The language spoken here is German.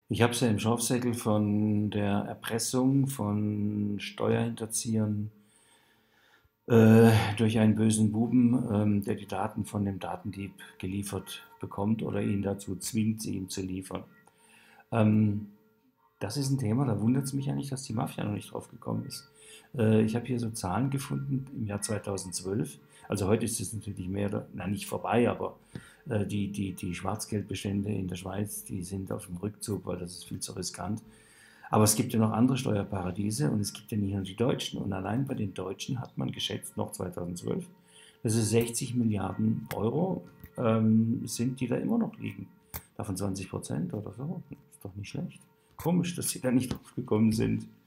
Ich habe es ja im Schorfsäckel von der Erpressung von Steuerhinterziehern durch einen bösen Buben, der die Daten von dem Datendieb geliefert bekommt oder ihn dazu zwingt, sie ihm zu liefern. Ähm, Das ist ein Thema, da wundert es mich ja nicht, dass die Mafia noch nicht drauf gekommen ist. Ich habe hier so Zahlen gefunden im Jahr 2012. Also heute ist es natürlich mehr, na nicht vorbei, aber die Schwarzgeldbestände in der Schweiz, die sind auf dem Rückzug, weil das ist viel zu riskant. Aber es gibt ja noch andere Steuerparadiese und es gibt ja nicht nur die Deutschen. Und allein bei den Deutschen hat man geschätzt, noch 2012, dass es 60 Milliarden Euro sind, die da immer noch liegen. Davon 20% oder so. Ist doch nicht schlecht. Komisch, dass sie da nicht drauf gekommen sind.